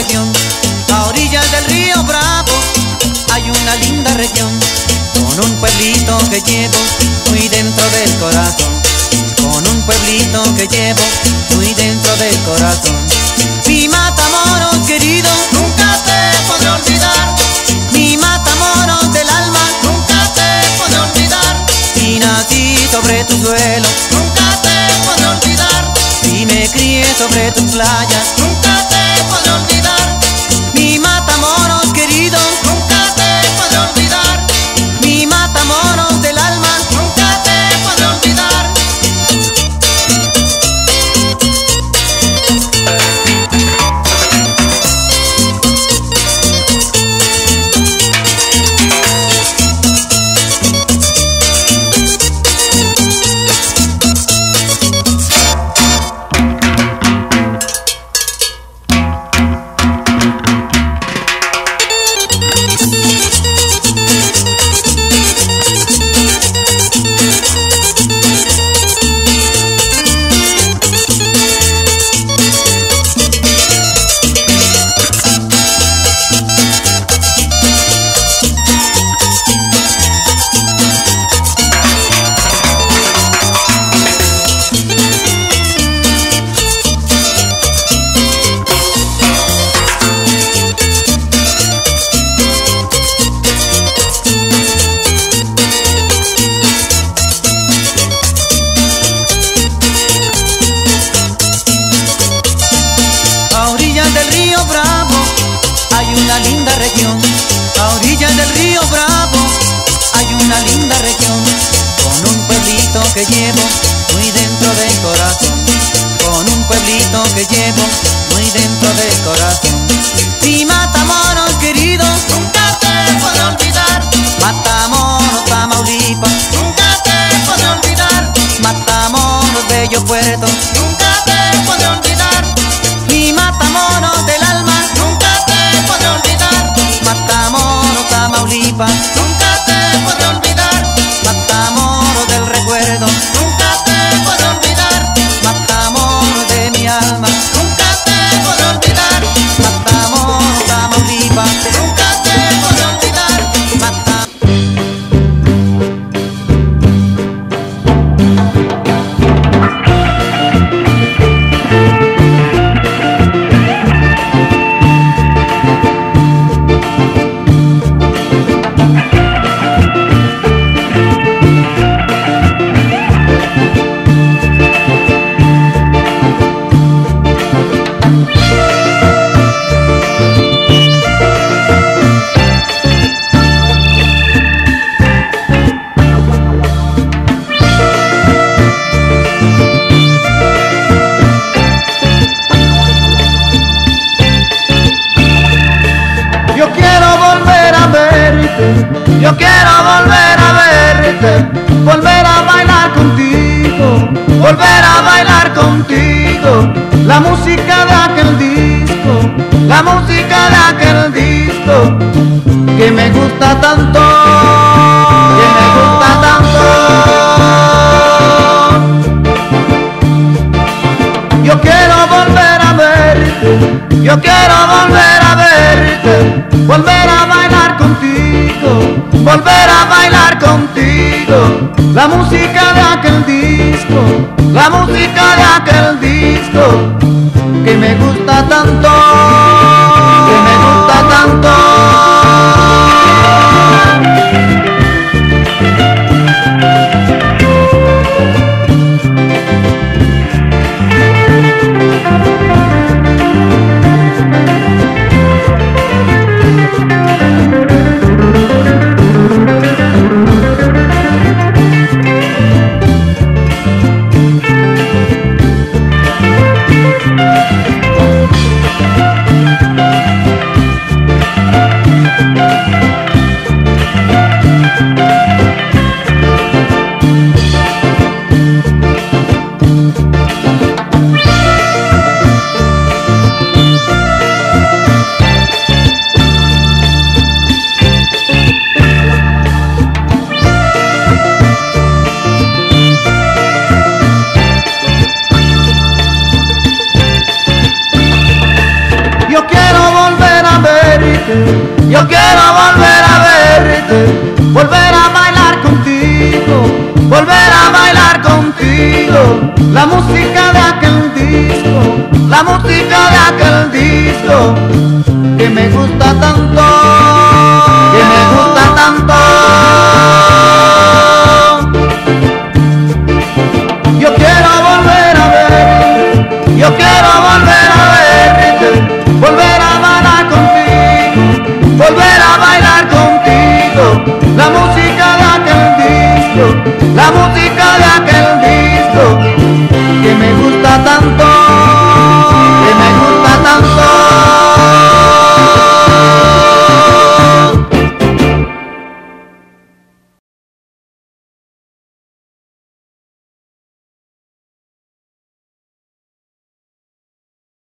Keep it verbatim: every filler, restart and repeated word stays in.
región. A orillas del río Bravo hay una linda región, con un pueblito que llevo muy dentro del corazón. Con un pueblito que llevo muy dentro del corazón. Mi Matamoros querido, nunca te podré olvidar. Mi Matamoros del alma, nunca te podré olvidar. Si nací sobre tu suelo, nunca te podré olvidar. Si me crié sobre tus playas, nunca te podré olvidar. Mi Matamoros querido, nunca te podré olvidar. Mi Matamoros del alma, nunca te podré olvidar. A orillas del río Bravo hay una linda región, con un pueblito que llevo muy dentro del corazón. Con un pueblito que llevo muy dentro del corazón. Mi Matamoros querido, nunca te podré olvidar. Matamoros, Tamaulipas, nunca te podré olvidar. Matamoros, bello puerto, nunca te podré olvidar. Mi Matamoros del alma, nunca te podré olvidar. Matamoros, Tamaulipas, nunca te podré olvidar. Matamoros del recuerdo, nunca te podré olvidar. Matamoros de mi alma, nunca te podré olvidar. Matamoros, Tamaulipas, nunca te podré olvidar. Matamoros. Yo quiero volver a verte, volver a bailar contigo, volver a bailar contigo. La música de aquel disco, la música de aquel disco, que me gusta tanto, que me gusta tanto. Yo quiero volver a verte, yo quiero volver a verte, volver a bailar contigo, volver a bailar contigo. La música de aquel disco, la música de aquel disco, que me gusta tanto, que me gusta tanto. verte, yo quiero volver a verte, volver a bailar contigo, volver a bailar contigo, la música de aquel disco, la música de aquel disco, que me gusta tanto, que me gusta tanto.